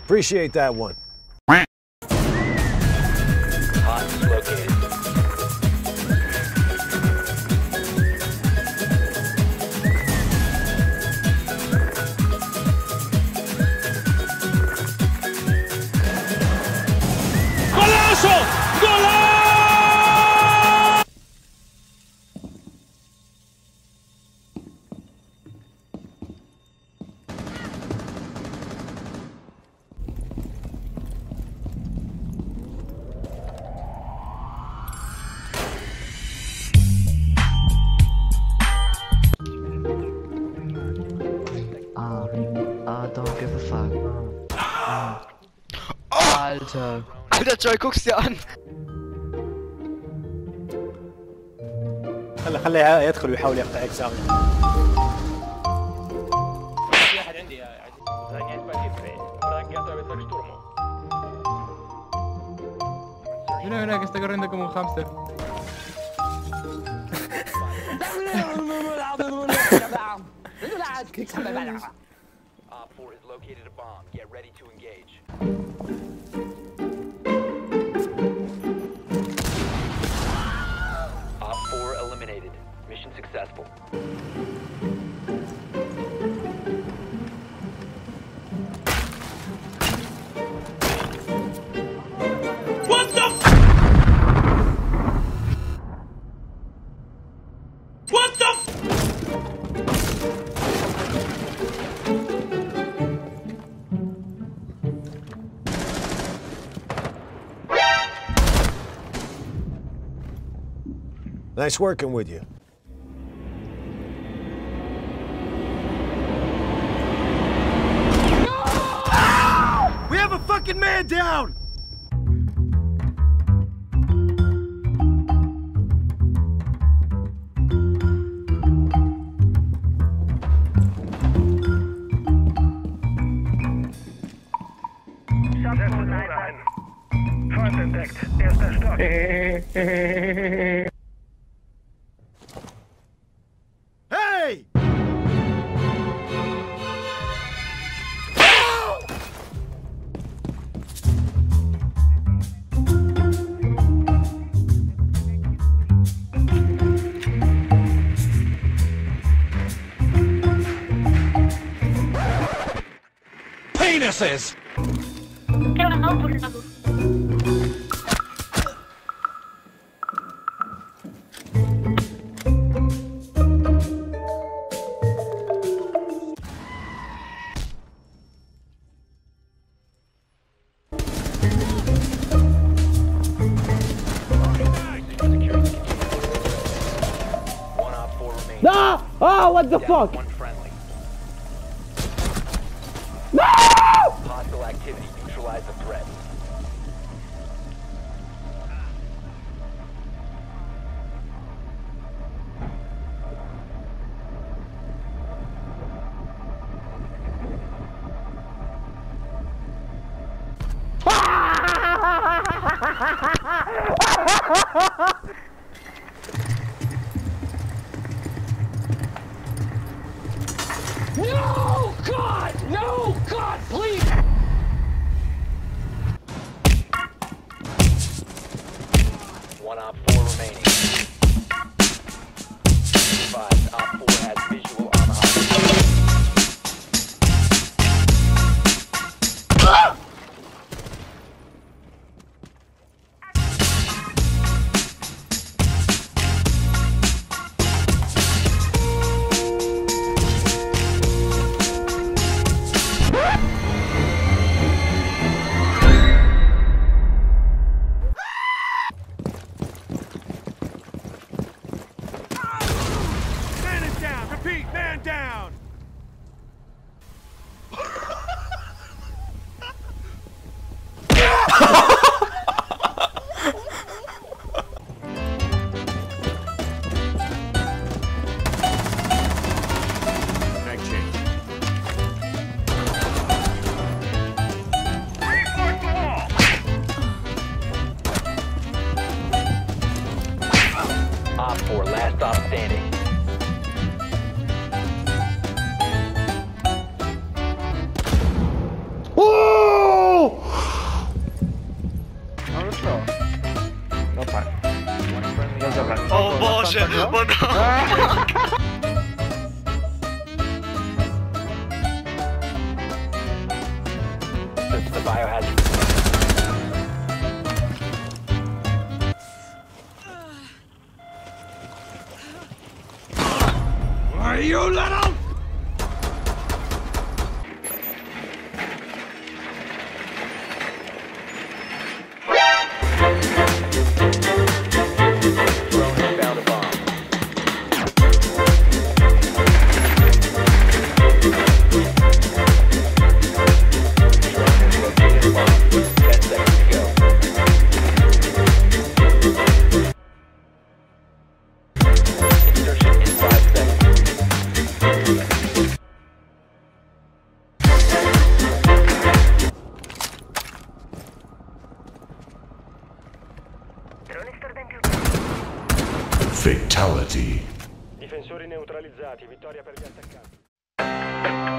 Appreciate that one. Hostage located. ¡Golazo! ¡Golazo! Don't give a fuck. Alter. Alter, Joy, guck's dir an. خليه يدخل ويحاول يقطع اجزاء. في احد عندي هناك está corriendo como un hámster. Op 4 has located a bomb. Get ready to engage. Op 4 eliminated. Mission successful. What the f? What the f? Nice working with you. We have a fucking man down! Feind entdeckt. Erster Stock. Hey! Penises! One Op 4 remains. No! Oh, what the Down fuck? one friendly. No! Hostile activity. Neutralize the threat. No! God! No! God, please! One Op 4 remaining. Advised, Op 4 has visual on the hostage. Man is down! Repeat, man down! Mag change. Reinforce the wall. Op 4, last stop standing. Biohazard. Are you little? Drone has found a bomb. Drone has located a bomb. 10 seconds to go. Insertion in 5 seconds. Fatality. Difensori neutralizzati, vittoria per gli attaccanti.